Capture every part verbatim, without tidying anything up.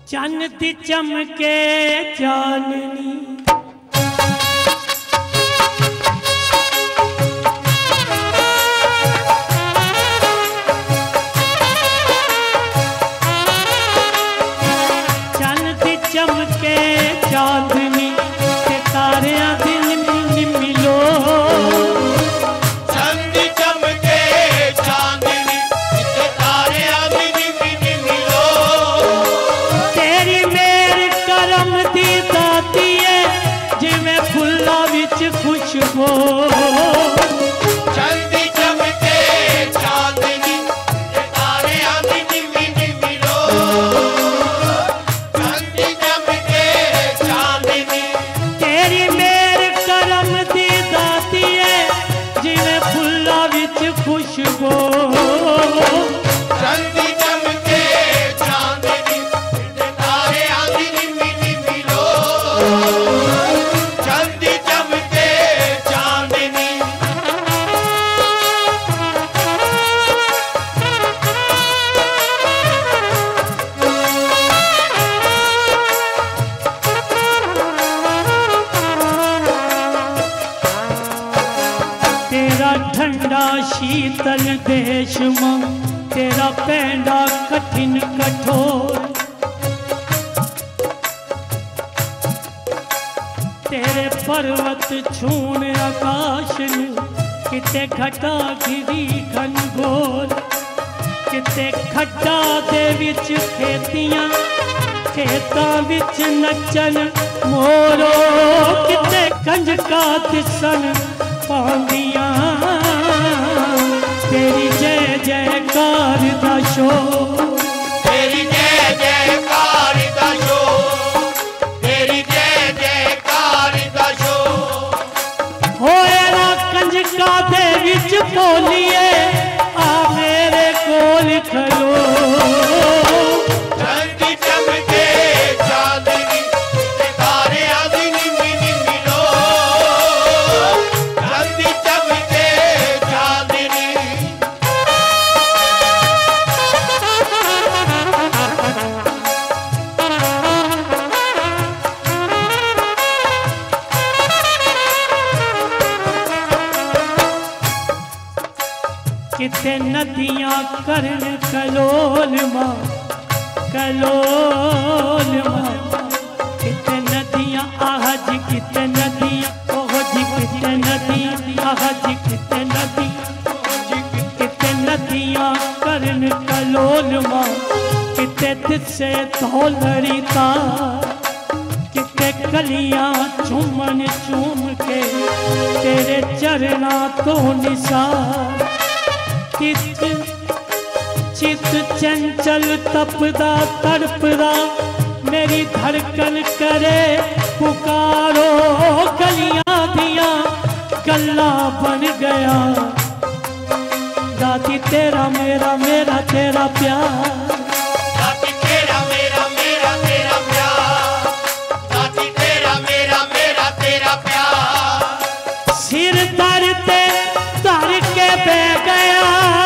चन्न दी चमके चाननी चन्न दी चमके चांदनी ते तारियां दिन मिलो खुशबू चंदी चमके चांदनी तारे आदमी मिलो चंदी चमके चांदनी तेरी मेर करम दी दाती है जिवें फुल्लां विच खुशबू चंदी चमके चांदनी तारे आदमी मिलो चंदी ठंडा शीतल देश मां तेरा पैंडा कठिन कठोर तेरे पर्वत छूण आकाश नूं किते घटा गिरी घनघोर किते खड्डा दे विच खेतियां खेतां विच नचन मोरो किते कंजका दिसन पांदियां तेरी जय जयकार दा शोर तेरी जय जयकार दा शोर तेरी जय जयकार दा शोर होए ना कंजका दे विच बोलिए आ मेरे कोल खलो चंदी चमके चांदनी तारे आदमी मिलो चंदी चमके चांदनी किते नदियां करन कलोल मां कलोल मां किते नदियां आह जी किते नदियां ओह जी किते नदियां आह जी किते नदियां किते नदियां करन कलोल मां किते दिसे धौलरी तार किते कलियां चूमन चूम के तेरे चरना तो निसार चित चित चंचल तपदा तड़पदा मेरी धड़कन करे पुकारो गलियां दियां गल्ला बन गया दादी तेरा मेरा मेरा तेरा प्यार दादी तेरा मेरा मेरा तेरा प्यार दादी तेरा मेरा मेरा तेरा प्यार सिर दर ते धर के बह गया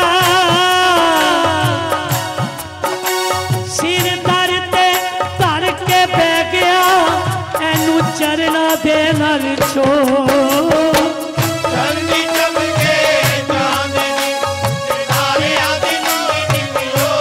सिर दर ते धर के बह गया एनू चरना दे नर छोड़ चंदी चमके चांदनी तारे आदमी मिलो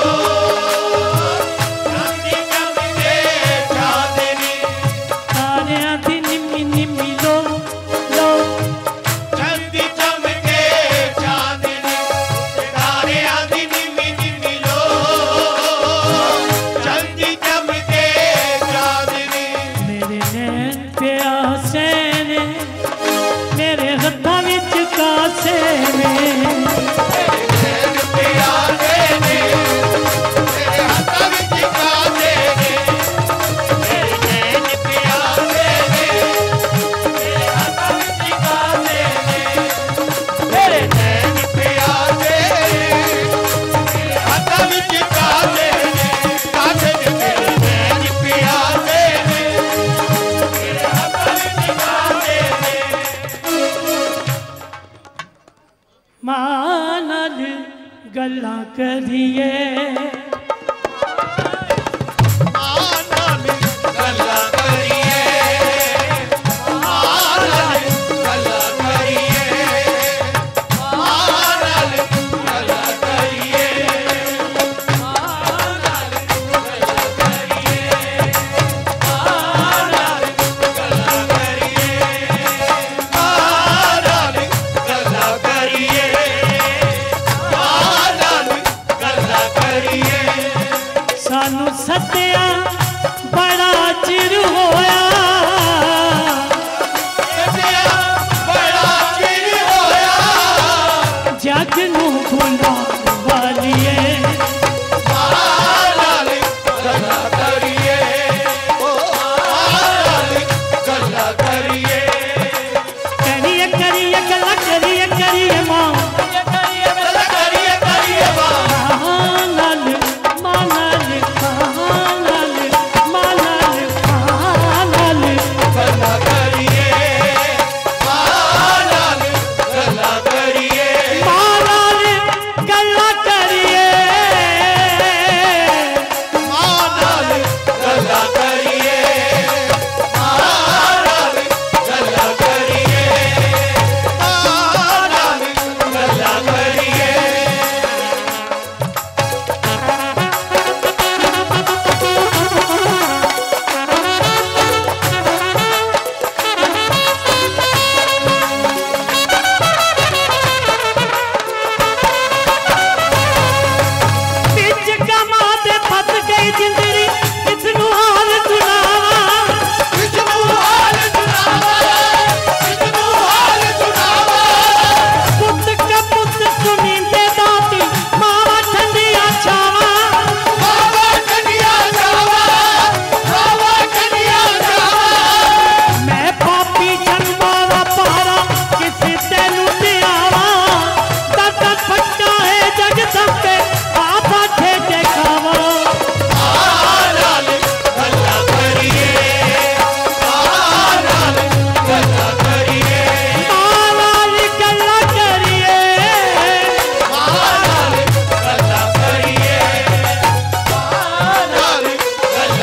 चंदी चमके चांदनी तारे आदमी मिलो लो चंदी चमके चांदनी तारे आदमी मिलो चंदी चमके चांदनी मेरे नैन प्यासे ने मेरे हत्थां विच कासे ने नैन प्यासे ने तेरे हत्थां विच कासे ने मेरे नैन प्यासे ने तेरे हत्थां विच कासे ने मेरे नैन प्यासे ने तेरे हत्थां विच कासे ने कासे ने तेरे नैन प्यासे ने तेरे हत्थां विच कासे ने मां नाल गल्लां करिए मान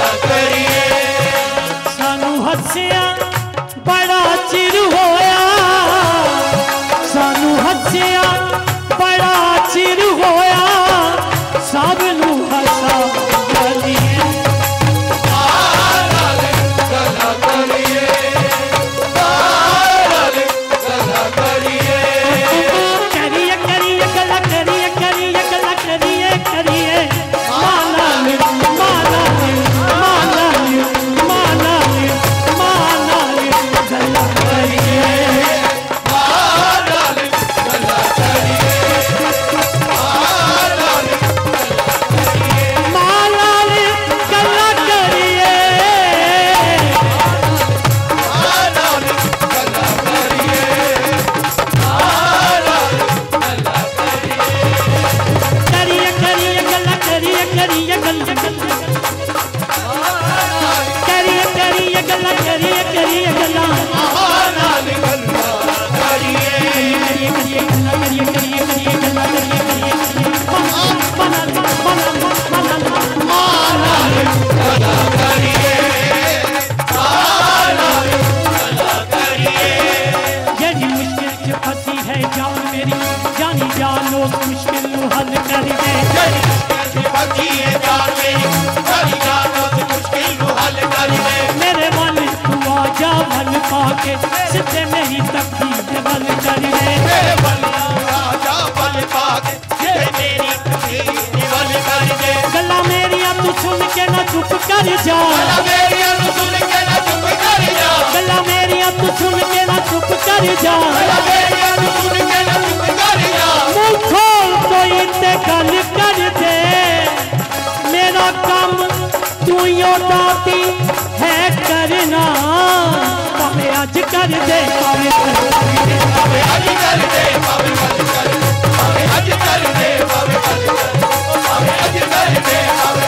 सानू हसिया बड़ा चिर होया, सानू हसिया बड़ा चिर होया, सब नू हसा गलिए करिए करिए गला करिए करिए गला करिए करिए माना ले माना ले माना ले माना ले माना ले गला करिए माना ले गला करिए करिए करिए गला करिए करिए गला करिए करिए गला करिए करिए गला करिए करिए गला करिए करिए करिए गला करिए करिए माना माना माना माना यही मुश्किल च फंसी है जान मेरी, जानी जानो मुश्किल नू हल कर दे मेरे मन तू आ जा भल पाके सिद्धे मेरी तकदीर बल कर दे गल्ला मेरिया तू सुन के ना चुप कर जा, गल्ला मेरिया तू सुन के ना चुप कर जा, मुंह खोल कोई ते गल कर दे, मेरा काम तू यो दाती है करना, भावे अज कर दे भावे अज कर दे भावे अज कर दे भावे अज कर दे भावे अज कर दे भावे अज कर दे भावे